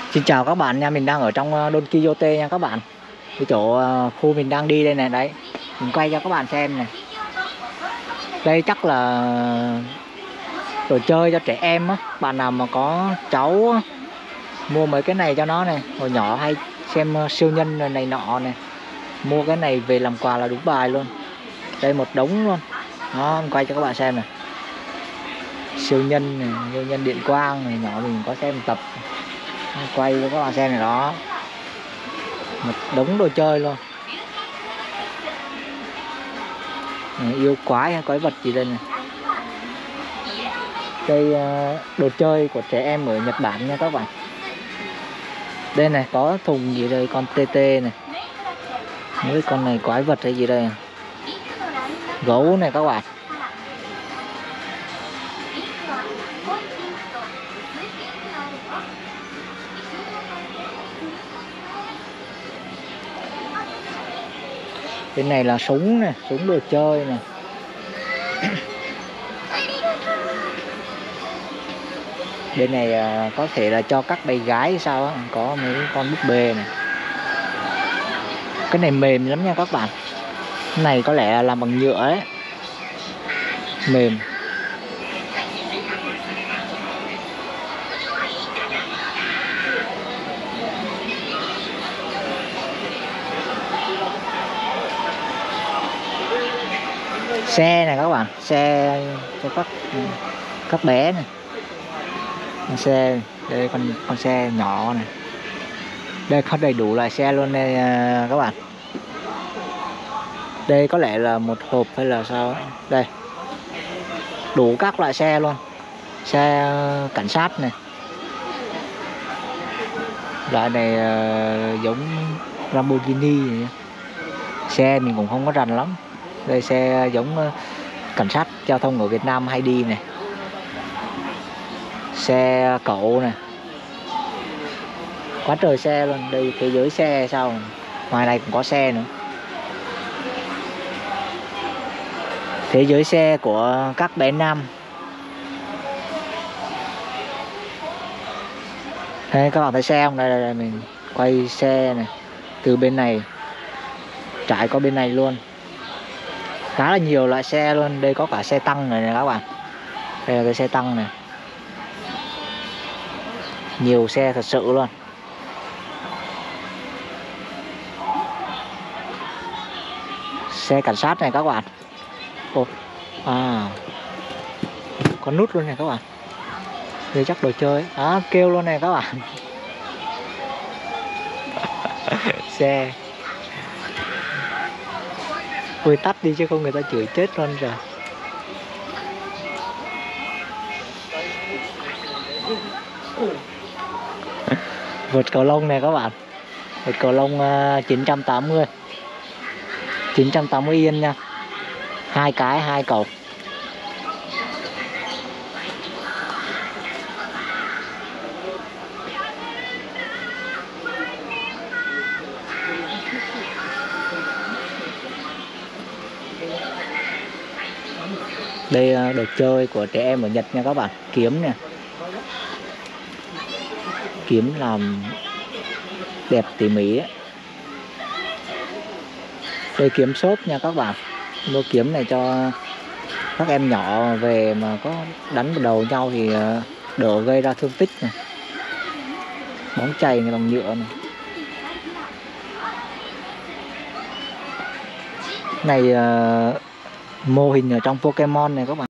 Xin chào các bạn nha, mình đang ở trong Don Quixote nha các bạn. Cái chỗ khu mình đang đi đây này, đấy. Mình quay cho các bạn xem này. Đây chắc là đồ chơi cho trẻ em á. Bạn nào mà có cháu á, mua mấy cái này cho nó này. Hồi nhỏ hay xem siêu nhân này nọ này. Mua cái này về làm quà là đúng bài luôn. Đây một đống luôn. Đó, mình quay cho các bạn xem này. Siêu nhân này, siêu nhân điện quang này, nhỏ mình có xem một tập. Quay cho các bạn xem này đó. Một đống đồ chơi luôn. Yêu quái hay quái vật gì đây này. Đây đồ chơi của trẻ em ở Nhật Bản nha các bạn. Đây này có thùng gì đây, con TT này. Mấy con này quái vật hay gì đây. Gấu này các bạn. Bên này là súng này, súng đồ chơi này. Bên này có thể là cho các bé gái hay sao á, có mấy con búp bê này. Cái này mềm lắm nha các bạn. Cái này có lẽ là làm bằng nhựa đấy. Mềm. Xe này các bạn, xe cho các bé này. Xe, đây con xe nhỏ này. Đây có đầy đủ loại xe luôn đây các bạn. Đây có lẽ là một hộp hay là sao ấy. Đây. Đủ các loại xe luôn. Xe cảnh sát này. Loại này giống Lamborghini này. Xe mình cũng không có rành lắm. Đây xe giống cảnh sát giao thông ở Việt Nam hay đi này. Xe cẩu này. Quá trời xe luôn. Đây thế giới xe sao. Ngoài này cũng có xe nữa. Thế giới xe của các bé nam. Đây các bạn thấy xe không? Đây mình quay xe này. Từ bên này trải qua bên này luôn. Khá là nhiều loại xe luôn. Đây có cả xe tăng này các bạn. Đây là cái xe tăng này. Nhiều xe thật sự luôn. Xe cảnh sát này các bạn. Ồ, có nút luôn này các bạn. Đây chắc đồ chơi. Kêu luôn này các bạn. Xe. Ui tắt đi chứ không người ta chửi chết luôn rồi. Vợt cầu lông này các bạn. Vợt cầu lông 980. 980 yên nha. 2 cái 2 cầu. Đây đồ chơi của trẻ em ở Nhật nha các bạn. Kiếm nè. Kiếm làm đẹp tỉ mỉ ấy. Đây kiếm xốp nha các bạn. Mua kiếm này cho các em nhỏ về mà có đánh vào đầu nhau thì đỡ gây ra thương tích này. Bóng chày này bằng nhựa này. Này mô hình ở trong Pokemon này các bạn.